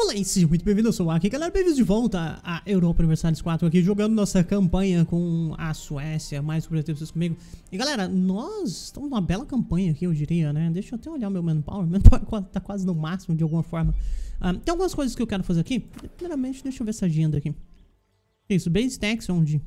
Olá, seja muito bem-vindo, eu sou o Aki, galera, bem-vindos de volta a Europa Universalis 4 aqui, jogando nossa campanha com a Suécia, mais objetivo vocês comigo. E galera, nós estamos numa bela campanha aqui, eu diria, né? Deixa eu até olhar o meu manpower tá quase no máximo de alguma forma. Tem algumas coisas que eu quero fazer aqui. Primeiramente, deixa eu ver essa agenda aqui. Isso, base tax onde?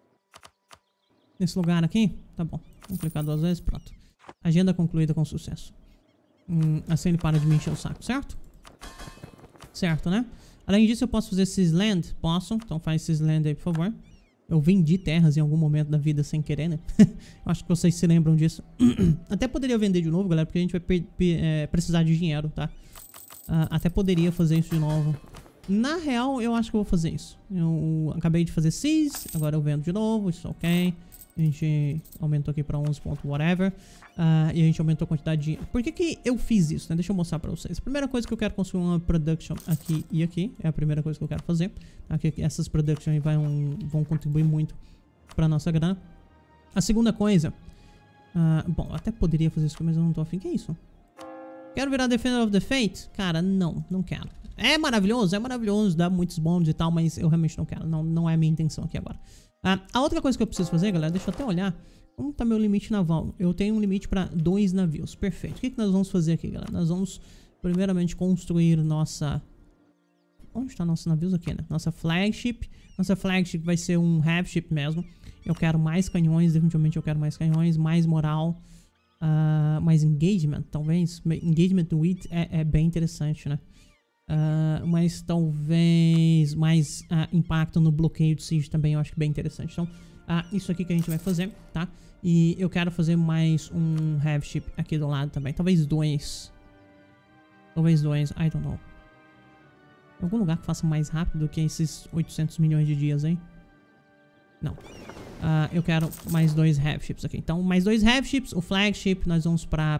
Nesse lugar aqui? Tá bom, vou clicar 2 vezes, pronto. Agenda concluída com sucesso. Assim ele para de me encher o saco, certo? Certo, né? Além disso, eu posso fazer Sysland? Posso. Então faz Sysland aí, por favor. Eu vendi terras em algum momento da vida sem querer, né? Eu acho que vocês se lembram disso. Até poderia vender de novo, galera, porque a gente vai precisar de dinheiro, tá? Até poderia fazer isso de novo. Na real, eu acho que eu vou fazer isso. Eu acabei de fazer Sys, agora eu vendo de novo, isso ok. A gente aumentou aqui pra 11 ponto whatever. E a gente aumentou a quantidade de... Por que eu fiz isso, né? Deixa eu mostrar pra vocês. A primeira coisa que eu quero construir uma production aqui e aqui. É a primeira coisa que eu quero fazer. Aqui, essas productions vão contribuir muito pra nossa grana. A segunda coisa... bom, até poderia fazer isso, mas eu não tô afim. Que é isso? Quero virar Defender of the Fate? Cara, não quero. É maravilhoso, dá muitos bônus e tal, mas eu realmente não quero. Não é a minha intenção aqui agora. A outra coisa que eu preciso fazer, galera, deixa eu até olhar como tá meu limite naval. Eu tenho um limite para 2 navios, perfeito. O que nós vamos fazer aqui, galera? Nós vamos primeiramente construir nossa... Onde está nossos navios aqui, né? Nossa flagship. Nossa flagship vai ser um heavy ship mesmo. Eu quero mais canhões, definitivamente eu quero mais canhões, mais moral, mais engagement, talvez. Engagement with é bem interessante, né? Mas talvez mais impacto no bloqueio de siege também eu acho que bem interessante. Então, isso aqui que a gente vai fazer, tá? E eu quero fazer mais um heavy ship aqui do lado também. Talvez 2. Talvez 2, I don't know. Algum lugar que faça mais rápido do que esses 800 milhões de dias, hein? Não. Eu quero mais 2 heavy ships aqui. Então, mais 2 heavy ships. O flagship, nós vamos pra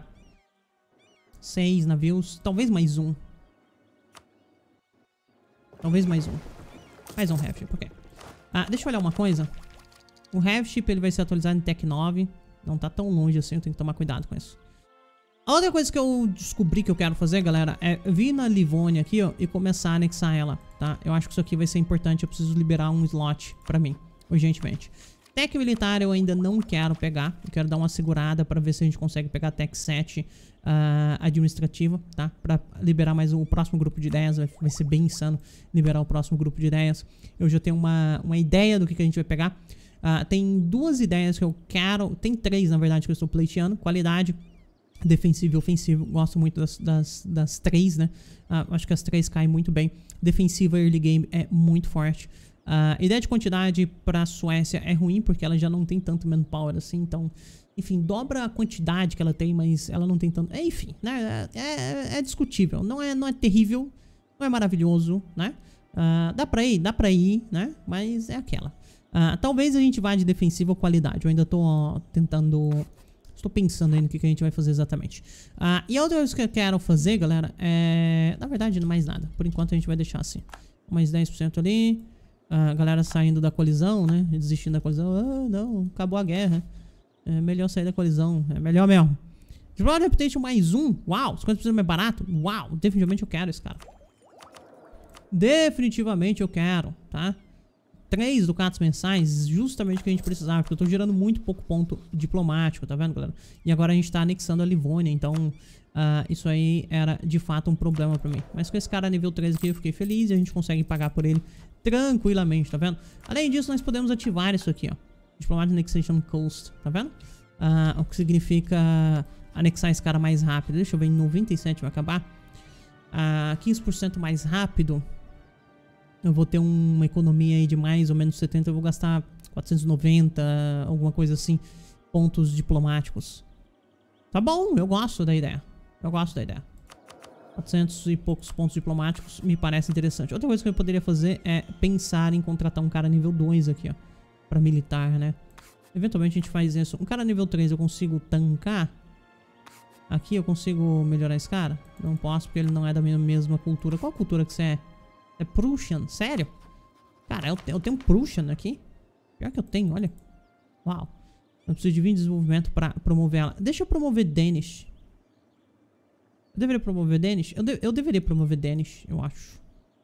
6 navios. Talvez mais um. Talvez mais um. Mais um heavy ship, ok. Deixa eu olhar uma coisa. O heavy ship ele vai ser atualizado em Tech 9. Não tá tão longe assim, eu tenho que tomar cuidado com isso. A outra coisa que eu descobri que eu quero fazer, galera, é vir na Livônia aqui, ó, e começar a anexar ela, tá? Eu acho que isso aqui vai ser importante, eu preciso liberar um slot pra mim, urgentemente. Tech militar eu ainda não quero pegar, eu quero dar uma segurada pra ver se a gente consegue pegar Tech 7 administrativa, tá? Pra liberar mais o próximo grupo de ideias, vai ser bem insano liberar o próximo grupo de ideias. Eu já tenho uma ideia do que a gente vai pegar. Tem 2 ideias que eu quero, tem 3 na verdade que eu estou pleiteando, qualidade, defensivo e ofensivo, gosto muito das 3, né? Acho que as 3 caem muito bem. Defensiva early game é muito forte. Ideia de quantidade pra Suécia é ruim porque ela já não tem tanto manpower assim, então, enfim, dobra a quantidade que ela tem, mas ela não tem tanto, enfim, né? É discutível, não é terrível, não é maravilhoso, né? Dá pra ir, né? Mas é aquela. Talvez a gente vá de defensiva ou qualidade, eu ainda tô tentando... Estou pensando aí no que a gente vai fazer exatamente. E a outra coisa que eu quero fazer, galera, é... Na verdade, não mais nada. Por enquanto a gente vai deixar assim. Mais 10% ali. Galera saindo da colisão, né? Desistindo da colisão. Não, acabou a guerra. É melhor sair da colisão. É melhor mesmo. Draw Reputation mais 1. Uau, 50% mais barato. Uau, definitivamente eu quero esse cara. Definitivamente eu quero, tá? 3 ducatos mensais, justamente o que a gente precisava, porque eu tô gerando muito pouco ponto diplomático, tá vendo, galera? E agora a gente tá anexando a Livônia, então isso aí era de fato um problema pra mim. Mas com esse cara nível 13 aqui eu fiquei feliz e a gente consegue pagar por ele tranquilamente, tá vendo? Além disso, nós podemos ativar isso aqui, ó. Diplomatic Annexation Coast, tá vendo? O que significa anexar esse cara mais rápido. Deixa eu ver, em 97 vai acabar. 15% mais rápido. Eu vou ter uma economia aí de mais ou menos 70, eu vou gastar 490, alguma coisa assim, pontos diplomáticos. Tá bom, eu gosto da ideia. 400 e poucos pontos diplomáticos me parece interessante. Outra coisa que eu poderia fazer é pensar em contratar um cara nível 2 aqui, ó, pra militar, né? Eventualmente a gente faz isso. Um cara nível 3 eu consigo tancar? Aqui eu consigo melhorar esse cara? Não posso porque ele não é da minha mesma cultura. Qual cultura que você é? É Prussian? Sério? Cara, eu tenho Prussian aqui. Pior que eu tenho, olha. Uau. Eu preciso de 20 de desenvolvimento pra promover ela. Deixa eu promover Danish. Eu deveria promover Danish? Eu deveria promover Danish, eu acho.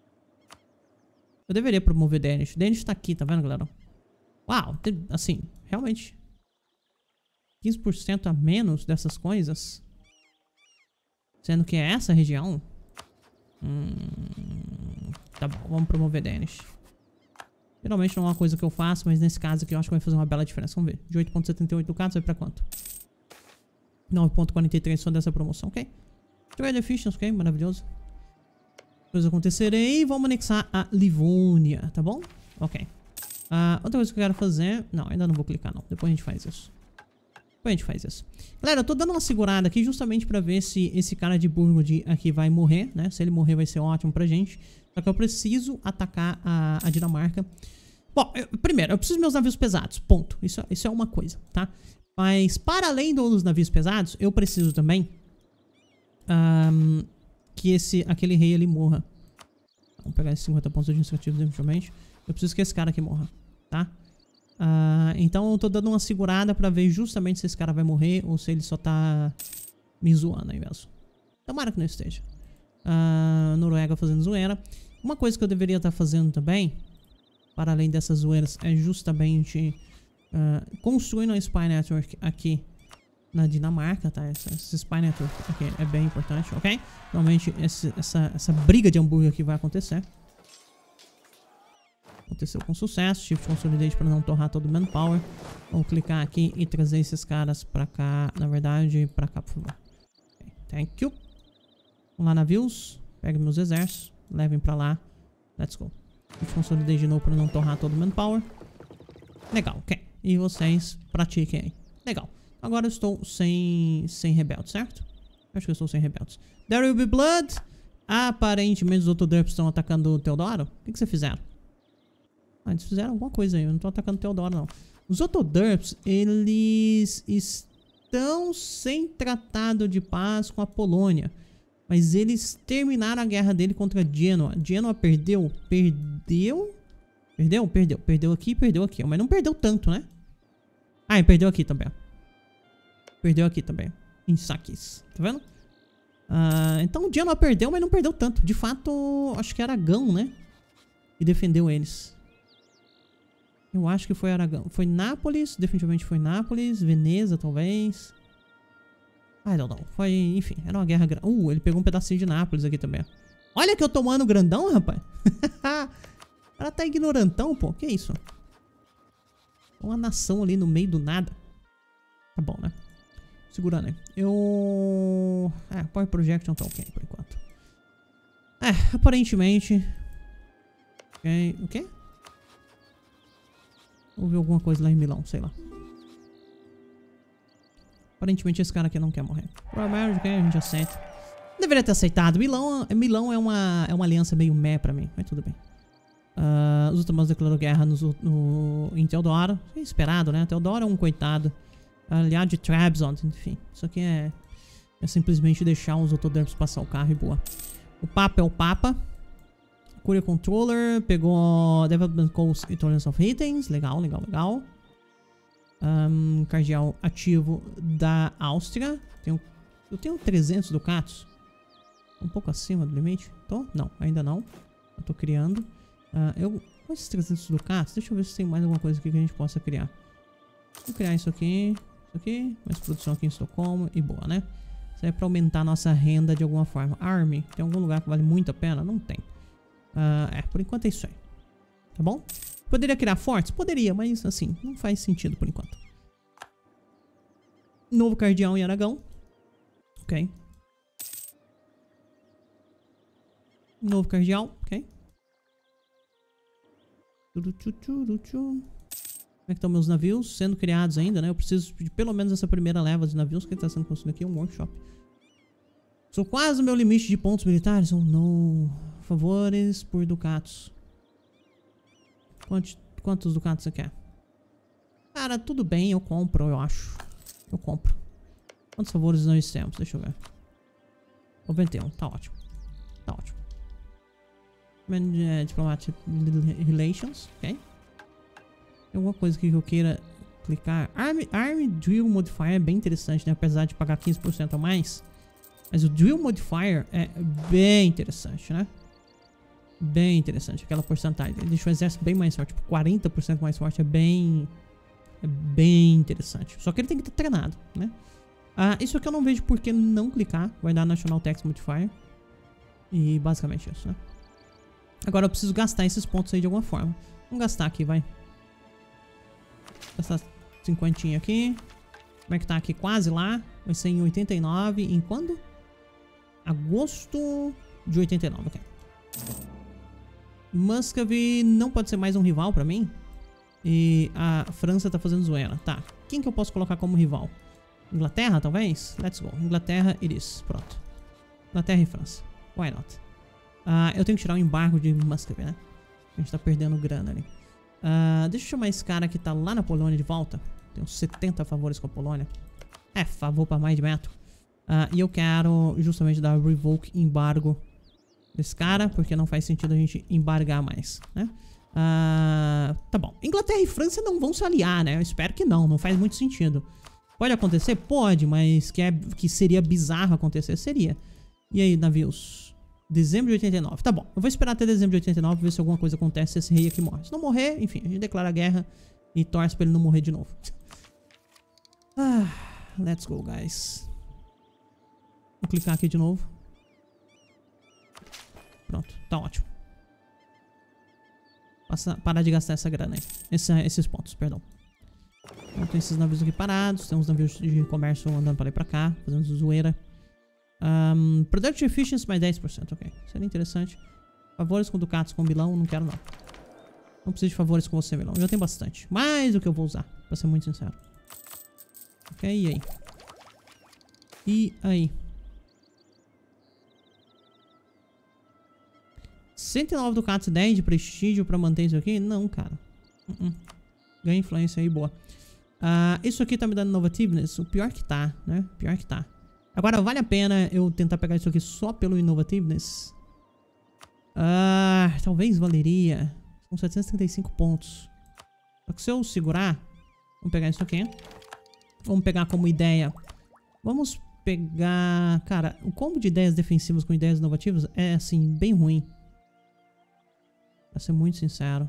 Eu deveria promover Danish. Danish tá aqui, tá vendo, galera? Uau, assim, realmente 15% a menos dessas coisas. Sendo que é essa região. Tá bom, vamos promover Danish. Geralmente não é uma coisa que eu faço, mas nesse caso aqui eu acho que vai fazer uma bela diferença. Vamos ver. De 8.78 ducados vai pra quanto? 9.43 só dessa promoção, ok? Trade Efficiency, ok? Maravilhoso. Coisas acontecerem. Vamos anexar a Livônia, tá bom? Ok. Outra coisa que eu quero fazer... Não, ainda não vou clicar não. Depois a gente faz isso. Galera, eu tô dando uma segurada aqui justamente pra ver se esse cara de Burgundy aqui vai morrer, né? Se ele morrer vai ser ótimo pra gente. Só que eu preciso atacar a Dinamarca. Bom, primeiro, eu preciso dos meus navios pesados. Ponto. Isso é uma coisa, tá? Mas para além dos navios pesados, eu preciso também que aquele rei ali morra. Vamos pegar esses 50 pontos administrativos definitivamente. Eu preciso que esse cara aqui morra, tá? Então eu tô dando uma segurada pra ver justamente se esse cara vai morrer ou se ele só tá me zoando aí mesmo. Tomara que não esteja. Noruega fazendo zoeira. Uma coisa que eu deveria estar fazendo também, para além dessas zoeiras, é justamente construindo a Spy Network aqui na Dinamarca, tá? Esse Spy Network aqui é bem importante, ok? Normalmente essa briga de hambúrguer aqui vai acontecer. Aconteceu com sucesso. Shift Consolidate para não torrar todo o manpower. Vamos clicar aqui e trazer esses caras pra cá. Na verdade, pra cá, por favor. Okay, thank you. Vamos lá, navios. Peguem meus exércitos. Levem pra lá. Let's go. Shift Consolidate de novo para não torrar todo o manpower. Legal, ok. E vocês pratiquem aí. Legal. Agora eu estou sem rebeldes, certo? Acho que eu estou sem rebeldes. There will be blood. Aparentemente os Autoderps estão atacando o Teodoro. O que vocês fizeram? Eles fizeram alguma coisa aí. Eu não tô atacando o Teodoro, não. Os Autoderps, eles estão sem tratado de paz com a Polônia. Mas eles terminaram a guerra dele contra Genoa. Genoa perdeu? Perdeu? Perdeu aqui e perdeu aqui. Mas não perdeu tanto, né? E perdeu aqui também. Em saques. Tá vendo? Então o Genoa perdeu, mas não perdeu tanto. De fato, acho que era Aragão, né? Que defendeu eles. Eu acho que foi Aragão. Foi Nápoles, definitivamente foi Nápoles. Veneza, talvez. I don't know. Foi, enfim, era uma guerra grande. Ele pegou um pedacinho de Nápoles aqui também. Olha que eu tomando grandão, rapaz. O cara tá ignorantão, pô. Que isso? Uma nação ali no meio do nada. Tá bom, né? Segurando aí. Power Projection tá ok por enquanto. Aparentemente. Ok. O quê? Houve alguma coisa lá em Milão, sei lá. Aparentemente esse cara aqui não quer morrer. Royal Marriage, ok, a gente aceita. Deveria ter aceitado. Milão é uma aliança meio meh pra mim, mas tudo bem. Os otomanos declarou guerra em Teodoro. É esperado, né? Teodoro é um coitado. Aliado de Trabzon, enfim. Isso aqui é simplesmente deixar os Autoderps passar o carro e boa. O Papa é o Papa. Courier Controller, pegou Development Coast e Tolerance of Itens. Legal. Cardeal ativo da Áustria. Eu tenho 300 ducatos. Um pouco acima do limite. Tô? Não, ainda não. Eu tô criando. Com esses 300 ducatos, deixa eu ver se tem mais alguma coisa aqui que a gente possa criar. Vou criar isso aqui. Mais produção aqui em Estocolmo. E boa, né? Isso aí é pra aumentar a nossa renda de alguma forma. Army, tem algum lugar que vale muito a pena? Não tem. Por enquanto é isso aí. Tá bom? Poderia criar fortes? Poderia, mas assim, não faz sentido por enquanto. Novo cardeal em Aragão. Ok. Novo cardeal, ok. Como é que estão meus navios? Sendo criados ainda, né? Eu preciso de pelo menos essa primeira leva de navios que está sendo construído aqui. Um workshop. Sou quase o meu limite de pontos militares. Oh, não. Favores por ducatos. Quantos ducatos você quer? Cara, tudo bem. Eu compro, eu acho. Eu compro. Quantos favores nós temos? Deixa eu ver. 91. Tá ótimo. Diplomatic Relations. Ok. Tem alguma coisa aqui que eu queira clicar? Army Drill Modifier é bem interessante, né? Apesar de pagar 15% a mais. Mas o Drill Modifier é bem interessante, né? Bem interessante, aquela porcentagem. Ele deixa o exército bem mais forte, tipo 40% mais forte, é bem interessante. Só que ele tem que estar treinado, né? Isso aqui eu não vejo por que não clicar. Vai dar National Tax Modifier. E basicamente isso, né? Agora eu preciso gastar esses pontos aí de alguma forma. Vamos gastar aqui, vai. Gastar 50 aqui. Como é que tá aqui? Quase lá. Vai ser em 89. Em quando? Agosto de 89, ok. Muscovy não pode ser mais um rival pra mim. E a França tá fazendo zoeira. Tá. Quem que eu posso colocar como rival? Inglaterra, talvez? Let's go. Inglaterra, it is. Pronto. Inglaterra e França. Why not? Eu tenho que tirar o embargo de Muscovy, né? A gente tá perdendo grana ali. Deixa eu chamar esse cara que tá lá na Polônia de volta. Tem uns 70 favores com a Polônia. Favor pra mais de metro. E eu quero justamente dar revoke embargo desse cara, porque não faz sentido a gente embargar mais, né? Tá bom. Inglaterra e França não vão se aliar, né? Eu espero que não faz muito sentido. Pode acontecer? Pode, mas que seria bizarro acontecer, seria. E aí, navios? Dezembro de 89. Tá bom, eu vou esperar até dezembro de 89 ver se alguma coisa acontece, se esse rei aqui morre. Se não morrer, enfim, a gente declara a guerra e torce pra ele não morrer de novo. Let's go, guys. Vou clicar aqui de novo. Pronto, tá ótimo. Parar de gastar essa grana aí. Esses pontos, perdão. Então tem esses navios aqui parados. Tem uns navios de comércio andando pra lá e pra cá, fazendo zoeira. Production Efficiency mais 10%, ok. Seria interessante. Favores com ducatos com Milão, não quero não. Não preciso de favores com você, Milão. Já tem bastante. Mais do que eu vou usar, pra ser muito sincero. Ok, e aí? E aí? 109 ducatos e 10 de prestígio pra manter isso aqui? Não, cara. Ganha influência aí, boa. Isso aqui tá me dando innovativeness? O pior que tá, né? Pior que tá. Agora, vale a pena eu tentar pegar isso aqui só pelo innovativeness? Talvez valeria. São 735 pontos. Só que se eu segurar... Vamos pegar isso aqui. Vamos pegar como ideia. Vamos pegar... Cara, o combo de ideias defensivas com ideias inovativas é, assim, bem ruim. Pra ser muito sincero.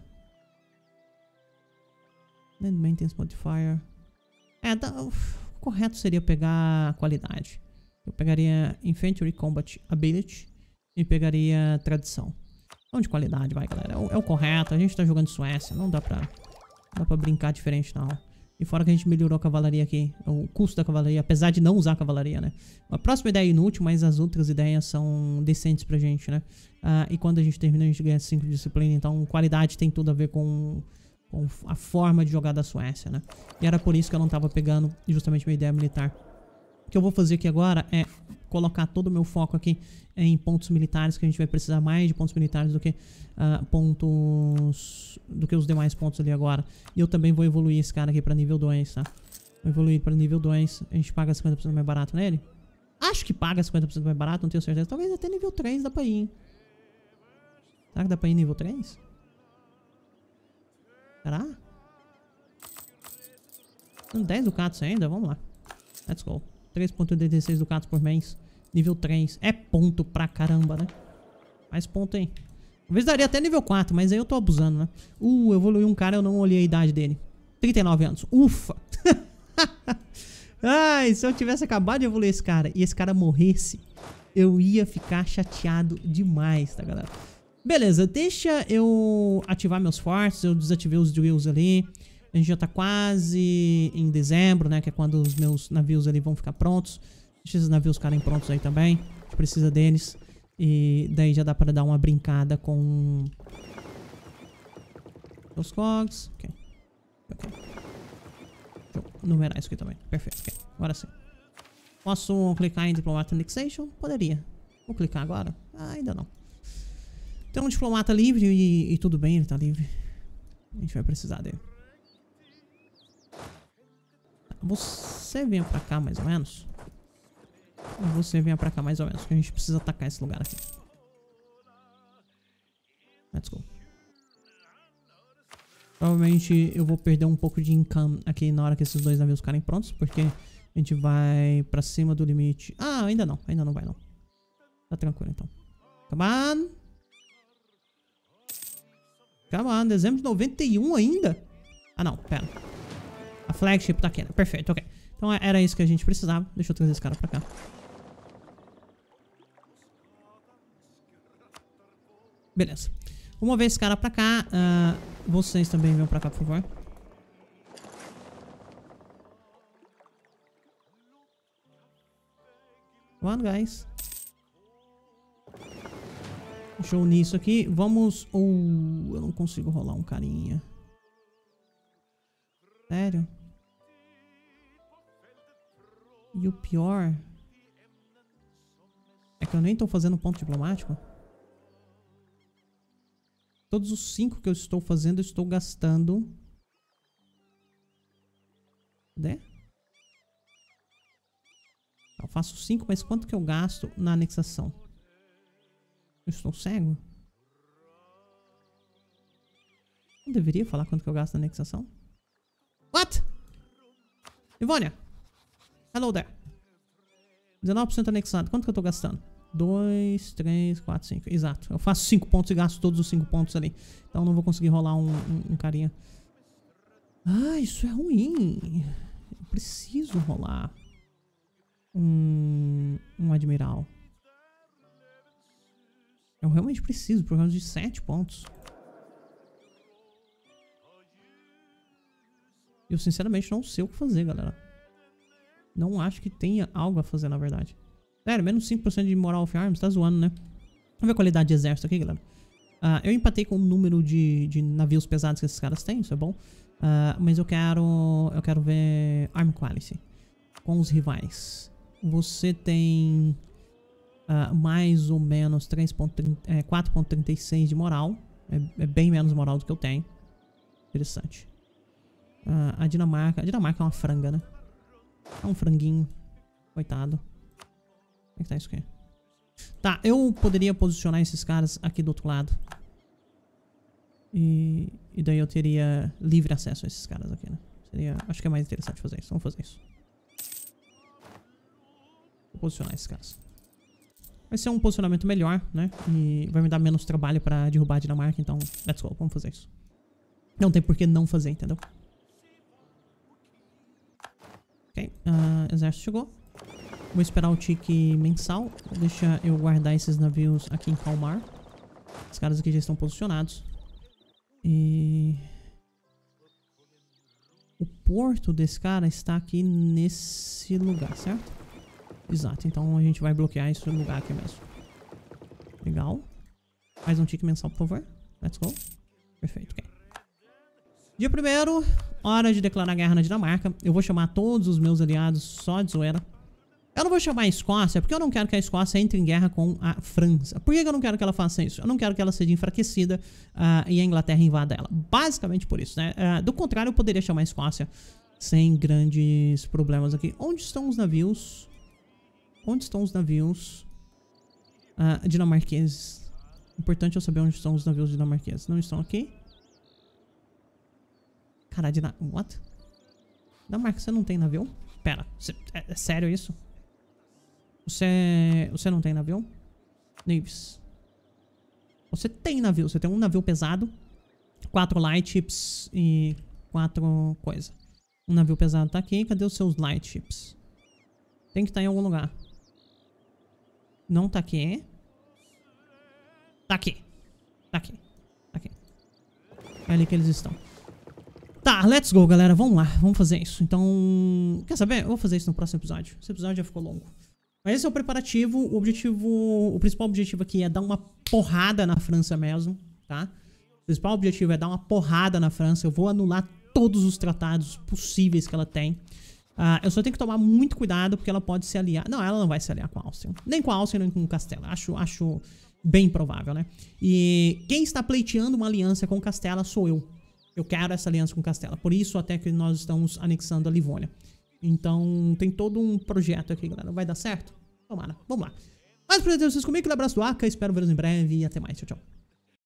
Land Maintenance Modifier. O correto seria pegar qualidade. Eu pegaria Infantry Combat Ability e pegaria Tradição. Não de qualidade, vai, galera. É o correto. A gente tá jogando Suécia. Não dá pra brincar diferente, não. E fora que a gente melhorou a cavalaria aqui. O custo da cavalaria, apesar de não usar a cavalaria, né? A próxima ideia é inútil, mas as outras ideias são decentes pra gente, né? E quando a gente termina, a gente ganha 5 de disciplina. Então, qualidade tem tudo a ver com a forma de jogar da Suécia, né? E era por isso que eu não tava pegando justamente minha ideia militar. O que eu vou fazer aqui agora é colocar todo o meu foco aqui em pontos militares, que a gente vai precisar mais de pontos militares do que os demais pontos ali agora. E eu também vou evoluir esse cara aqui pra nível 2, tá? Vou evoluir pra nível 2. A gente paga 50% mais barato nele? Acho que paga 50% mais barato, não tenho certeza. Talvez até nível 3 dá pra ir, hein? Será que dá pra ir nível 3? Será? São 10 ducatos ainda? Vamos lá. Let's go. 3.86 ducatos por mês. Nível 3. É ponto pra caramba, né? Mais ponto aí. Talvez daria até nível 4, mas aí eu tô abusando, né? Eu evoluí um cara, eu não olhei a idade dele. 39 anos. Ufa! Ai, se eu tivesse acabado de evoluir esse cara e esse cara morresse, eu ia ficar chateado demais, tá, galera? Beleza, deixa eu ativar meus fortes. Eu desativei os drills ali. A gente já tá quase em dezembro, né? Que é quando os meus navios ali vão ficar prontos. Deixa esses navios ficarem prontos aí também. A gente precisa deles. E daí já dá pra dar uma brincada com os cogs. Ok. Deixa eu numerar isso aqui também. Perfeito. Ok. Agora sim. Posso clicar em Diplomata Annexation? Poderia. Vou clicar agora? Ainda não. Tem um diplomata livre e tudo bem, ele tá livre. A gente vai precisar dele. Você venha pra cá mais ou menos. E você venha pra cá mais ou menos, porque a gente precisa atacar esse lugar aqui. Let's go. Provavelmente eu vou perder um pouco de income aqui na hora que esses dois navios ficarem prontos, porque a gente vai pra cima do limite. Ainda não vai não. Tá tranquilo então. Come on. Come on, dezembro de 91 ainda? Ah, não, pera. A flagship tá aqui, né? Perfeito, ok. Então era isso que a gente precisava. Deixa eu trazer esse cara pra cá. Beleza. Vou mover esse cara pra cá. Vocês também venham pra cá, por favor. Come on, guys. Deixa eu unir isso aqui. Vamos... eu não consigo rolar um carinha. Sério? E o pior... é que eu nem tô fazendo ponto diplomático. Todos os 5 que eu estou fazendo, eu estou gastando... Cadê? Eu faço 5, mas quanto que eu gasto na anexação? Eu estou cego? Não deveria falar quanto que eu gasto na anexação? What? Ivônia! Hello there. 19% anexado. Quanto que eu tô gastando? 2, 3, 4, 5. Exato. Eu faço 5 pontos e gasto todos os 5 pontos ali. Então não vou conseguir rolar um carinha. Ah, isso é ruim. Eu preciso rolar um admiral. Eu realmente preciso, por causa de 7 pontos. Eu sinceramente não sei o que fazer, galera. Não acho que tenha algo a fazer, na verdade. Sério, menos 5% de moral of arms, tá zoando, né? Vamos ver a qualidade de exército aqui, galera. Eu empatei com o número de navios pesados que esses caras têm, isso é bom. Mas eu quero ver Arm Quality com os rivais. Você tem mais ou menos 4.36 de moral. É bem menos moral do que eu tenho. Interessante. A Dinamarca é uma franga, né? É um franguinho. Coitado. Como é que tá isso aqui? Tá, eu poderia posicionar esses caras aqui do outro lado. E daí eu teria livre acesso a esses caras aqui, né? Acho que é mais interessante fazer isso. Vamos fazer isso. Vou posicionar esses caras. Vai ser um posicionamento melhor, né? E vai me dar menos trabalho pra derrubar a Dinamarca. Então, let's go. Vamos fazer isso. Não tem por que não fazer, entendeu? Ok. Exército chegou. Vou esperar o tique mensal. Deixa eu guardar esses navios aqui em Kalmar. Os caras aqui já estão posicionados. E... o porto desse cara está aqui nesse lugar, certo? Exato. Então a gente vai bloquear esse lugar aqui mesmo. Legal. Mais um tique mensal, por favor. Let's go. Perfeito, ok. Dia 1º, hora de declarar guerra na Dinamarca. Eu vou chamar todos os meus aliados só de zoeira. Eu não vou chamar a Escócia, porque eu não quero que a Escócia entre em guerra com a França. Por que eu não quero que ela faça isso? Eu não quero que ela seja enfraquecida e a Inglaterra invada ela. Basicamente por isso, né? Do contrário, eu poderia chamar a Escócia sem grandes problemas aqui. Onde estão os navios? Onde estão os navios dinamarqueses? Importante eu saber onde estão os navios dinamarqueses. Não estão aqui? Cara, what? Dinamarca, você não tem navio? Pera, é sério isso? Você não tem navio? Navies. Você tem navio. Você tem um navio pesado, 4 light ships e 4 coisas. Um navio pesado tá aqui. Cadê os seus light ships? Tem que estar em algum lugar. Não tá aqui. Tá aqui. Tá aqui. Tá aqui. É ali que eles estão. Tá, let's go, galera. Vamos lá. Vamos fazer isso. Então... quer saber? Eu vou fazer isso no próximo episódio. Esse episódio já ficou longo. Mas esse é o preparativo. O principal objetivo aqui é dar uma porrada na França mesmo, tá? O principal objetivo é dar uma porrada na França. Eu vou anular todos os tratados possíveis que ela tem. Eu só tenho que tomar muito cuidado porque ela pode se aliar. Não, ela não vai se aliar com a Áustria. Nem com a Áustria, nem com o Castela. Acho bem provável, né? E quem está pleiteando uma aliança com Castela sou eu. Eu quero essa aliança com Castela. Por isso até que nós estamos anexando a Livônia. Então tem todo um projeto aqui, galera. Vai dar certo? Tomara. Vamos lá. Mais pra vocês comigo. Um abraço do Aka. Espero vê-los em breve. E até mais. Tchau, tchau.